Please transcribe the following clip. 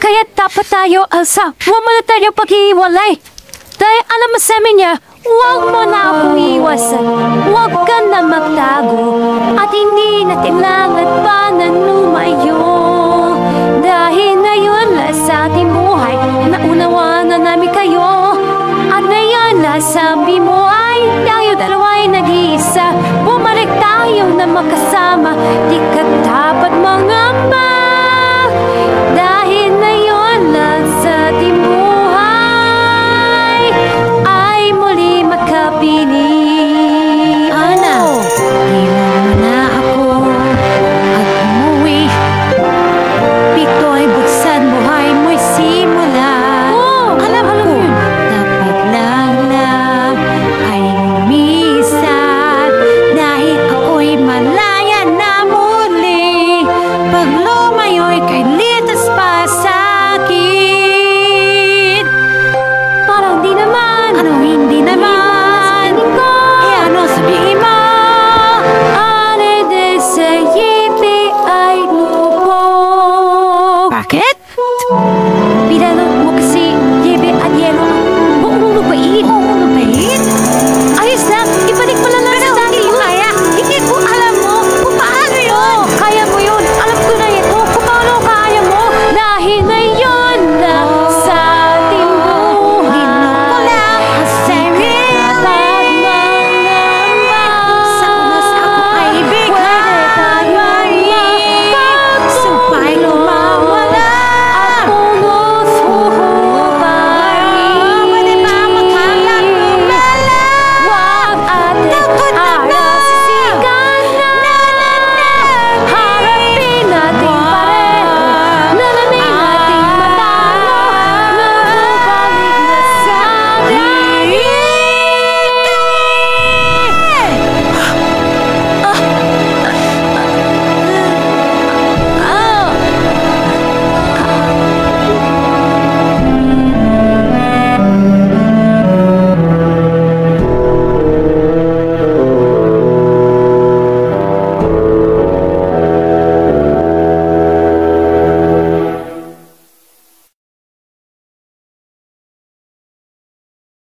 Kaya dapat tayo, Elsa, huwag mo na tayo pag-iwalay. Dahil alam mo sa amin niya, huwag mo na akong iwasan. Huwag ka na magtago. At hindi natin langad pa na lumayo. Dahil ngayon sa ating buhay, naunawa na namin kayo. At ngayon sabi mo ay tayo dalawa ay nag-iisa. Bumalik tayo na magkasama. Di ka dapat mangamba. Dahil ngayon sa ating buhay ay muli magkapiling. Ana, iwan mo na ako at umuwi. Pito ay buksan buhay mo'y simula. Alam ko, dapat lang ay umisan. Dahil ako'y malaya na muli. Pag lumayo'y kay litas pa sa'kin. Parang di naman. Ano hindi naman? Eh ano sabihin mo? Ane de sa yipi ay lupog. Bakit? Pinalot mo kasi yipi at yelo ang buong lupain.